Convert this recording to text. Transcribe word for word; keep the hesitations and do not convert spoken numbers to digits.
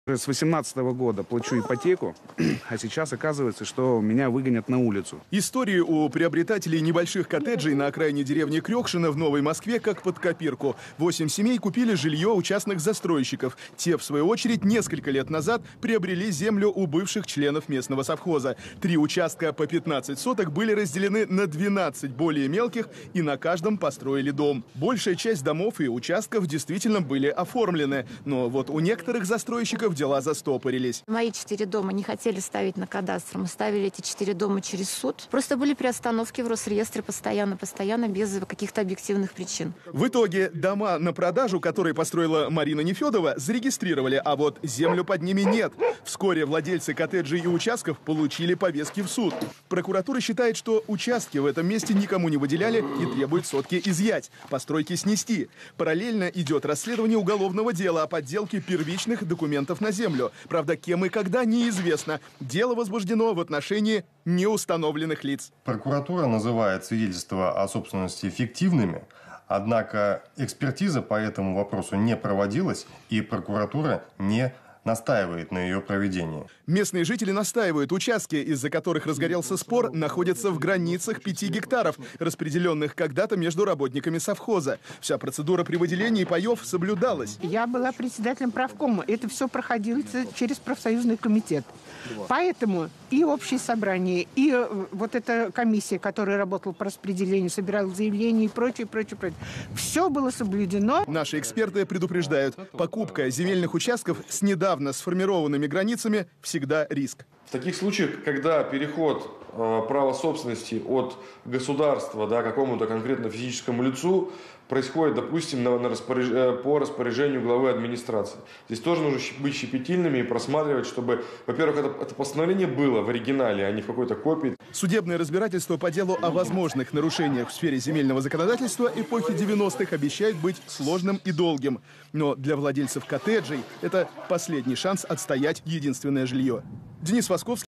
С восемнадцатого года плачу ипотеку, а сейчас оказывается, что меня выгонят на улицу. Истории у приобретателей небольших коттеджей на окраине деревни Крёкшино в Новой Москве как под копирку. Восемь семей купили жилье у частных застройщиков. Те, в свою очередь, несколько лет назад приобрели землю у бывших членов местного совхоза. Три участка по пятнадцать соток были разделены на двенадцать более мелких, и на каждом построили дом. Большая часть домов и участков действительно были оформлены. Но вот у некоторых застройщиков дела застопорились. Мои четыре дома не хотели ставить на кадастр. Мы ставили эти четыре дома через суд. Просто были приостановки в Росреестре постоянно, постоянно, без каких-то объективных причин. В итоге дома на продажу, которые построила Марина Нефедова, зарегистрировали, а вот землю под ними нет. Вскоре владельцы коттеджей и участков получили повестки в суд. Прокуратура считает, что участки в этом месте никому не выделяли и требует сотки изъять, постройки снести. Параллельно идет расследование уголовного дела о подделке первичных документов на землю. Правда, кем и когда, неизвестно. Дело возбуждено в отношении неустановленных лиц. Прокуратура называет свидетельства о собственности фиктивными, однако экспертиза по этому вопросу не проводилась, и прокуратура не настаивает на ее проведении. Местные жители настаивают, участки, из-за которых разгорелся спор, находятся в границах пяти гектаров, распределенных когда-то между работниками совхоза. Вся процедура при выделении паев соблюдалась. Я была председателем правкома. Это все проходило через профсоюзный комитет. Поэтому и общее собрание, и вот эта комиссия, которая работала по распределению, собирала заявления и прочее, прочее, прочее. Все было соблюдено. Наши эксперты предупреждают, покупка земельных участков с недавно сформированными границами всегда риск. В таких случаях, когда переход э, права собственности от государства, да, какому-то конкретно физическому лицу происходит, допустим, на, на распоряж... по распоряжению главы администрации. Здесь тоже нужно быть щепетильными и просматривать, чтобы, во-первых, это, это постановление было в оригинале, а не в какой-то копии. Судебное разбирательство по делу о возможных нарушениях в сфере земельного законодательства эпохи девяностых обещает быть сложным и долгим. Но для владельцев коттеджей это последний шанс отстоять единственное жилье. Денис Восковский.